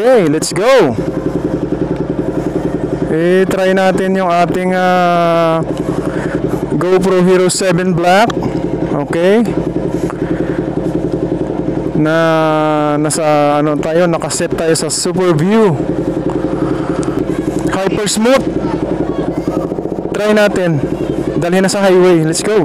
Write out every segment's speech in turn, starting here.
Okay, let's go. I-try natin yung ating Gopro Hero7 Black. Okay. Nasa ano tayo, nakaset tayo sa super view. Hyper smooth. Try natin. Dalhin na sa highway. Let's go.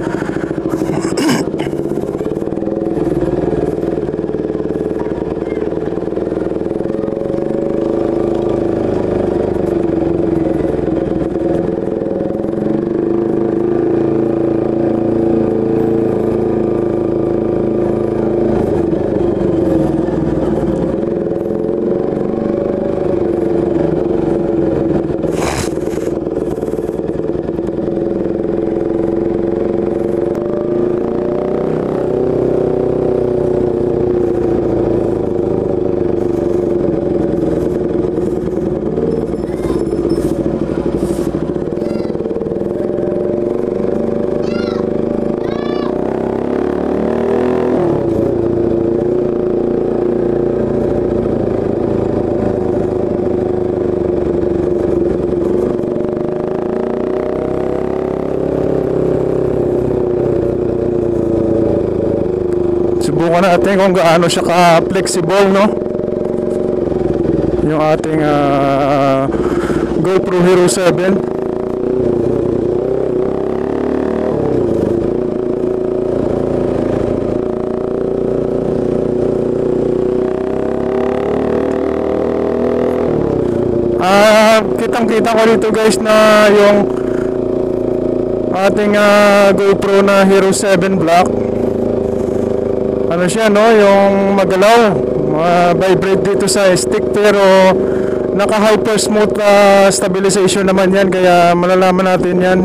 Subukan natin kung gaano siya ka-flexible, no? Yung ating Gopro Hero7. Kitang-kita ko dito guys na yung ating GoPro na Hero7 Black, ano siya, no, yung magalaw, vibrate dito sa stick, pero naka hyper smooth stabilization naman yan, kaya malalaman natin yan.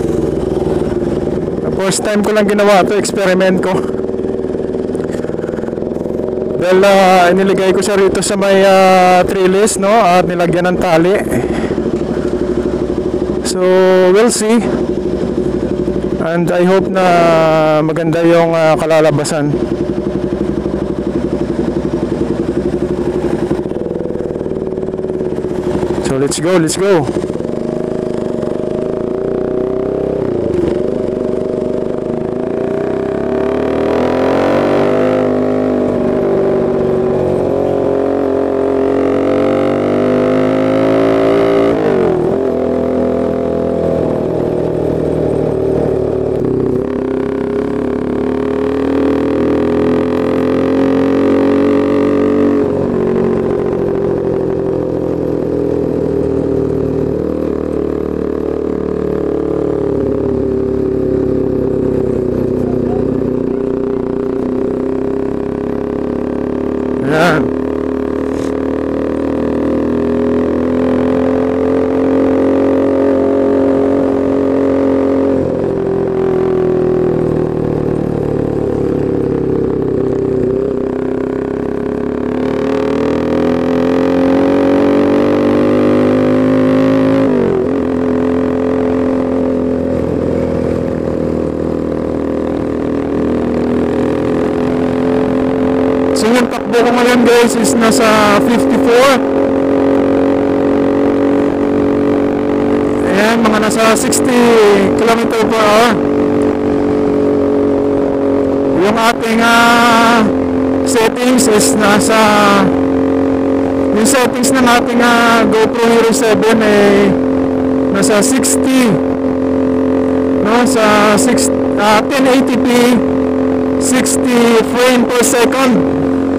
First time ko lang ginawa to, experiment ko. Well, iniligay ko siya rito sa may trellis, no, at nilagyan ng tali. So we'll see, and I hope na maganda yung kalalabasan. So let's go, let's go. Ayan. So yung takbo ko ngayon guys is nasa 54. Ayan, mga nasa 60 km/h. Yung ating settings is yung settings ng ating GoPro Hero 7 ay nasa 60, no, sa 1080p 60 frame per second.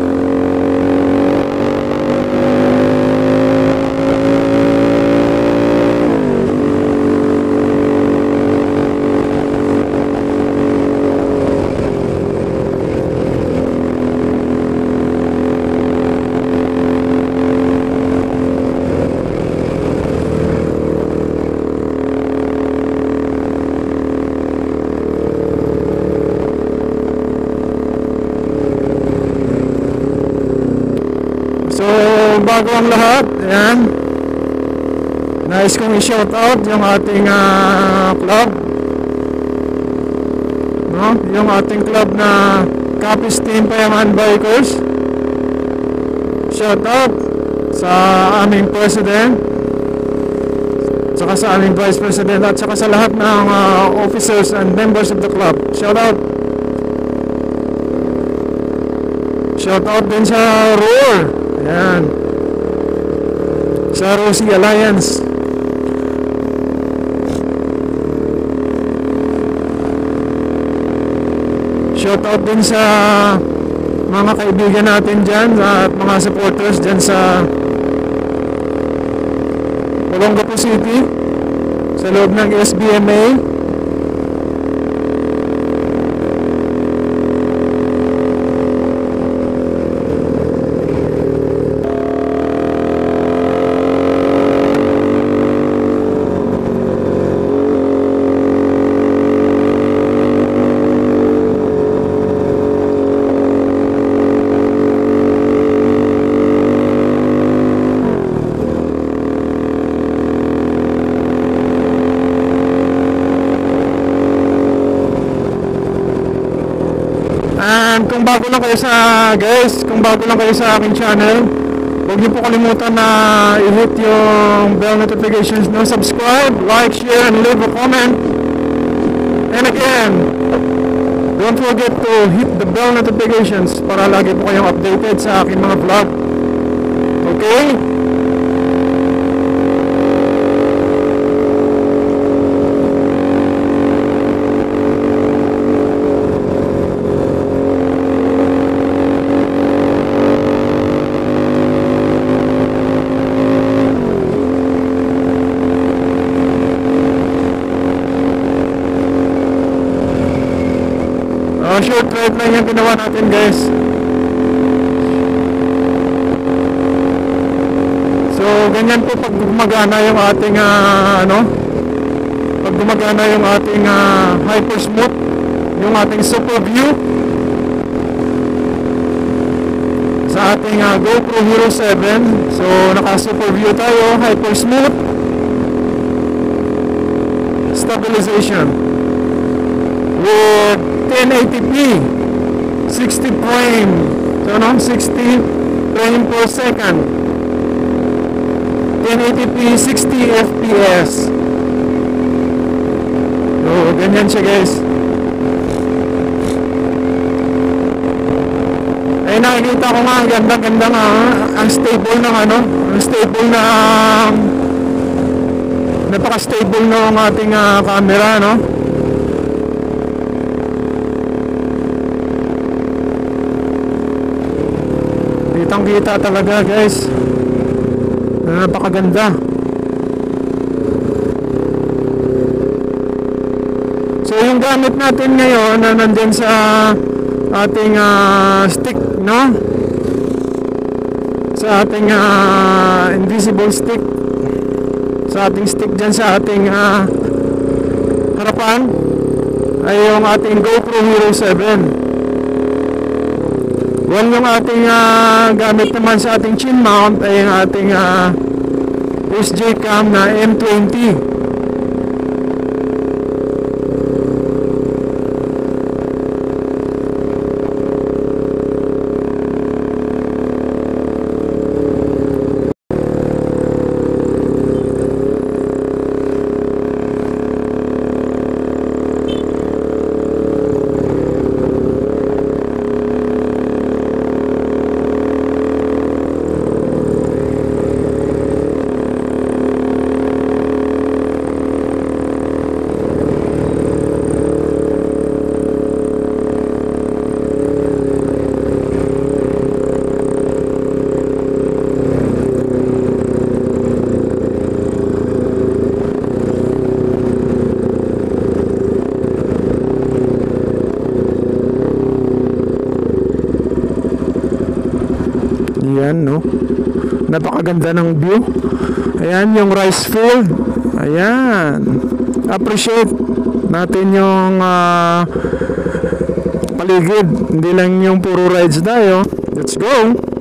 So bago ang lahat, ayan, nais kong i-shout out yung ating club, no? Yung ating club na Capiz Team Payaman Bikers. Shout out sa aming president, saka sa aming vice president, at saka sa lahat ng officers and members of the club. Shout out. Shout out din sa Roar. Ayan. Sa Rosie Alliance. Shout out din sa mga kaibigan natin dyan at mga supporters dyan sa Gopro City, sa loob ng SBMA. And kung bago lang kayo sa aking channel, huwag niyo po kalimutan na i-hit yung bell notifications, no? Subscribe, like, share, and leave a comment. And again, don't forget to hit the bell notifications para lagi po kayong updated sa aking mga vlog. Okay? Short ride lang yung ginawa natin, guys. So ganyan po pag gumagana yung ating pag gumagana yung ating hyper smooth, yung ating super view sa ating GoPro Hero7. So naka super view tayo, hyper smooth, stabilization with 1080p 60 frame, so 60 frame per second, 1080p 60 fps. So ganyan siya, guys. Ay nakikita ko nga, ganda nga, ang stable ng napaka-stable ng ating camera, no? Kitang-kita talaga, guys. Napakaganda. So yung gamit natin ngayon na nandyan sa ating stick, no? Sa ating invisible stick, sa ating stick dyan sa ating harapan ay yung ating GoPro Hero7. Well, yung ating gamit naman sa ating chin mount ay yung ating SJ cam na M20. Ayan, no? Napakaganda ng view. Ayan, yung rice field. Ayan. Appreciate natin yung paligid. Hindi lang yung puro rides tayo. Let's go!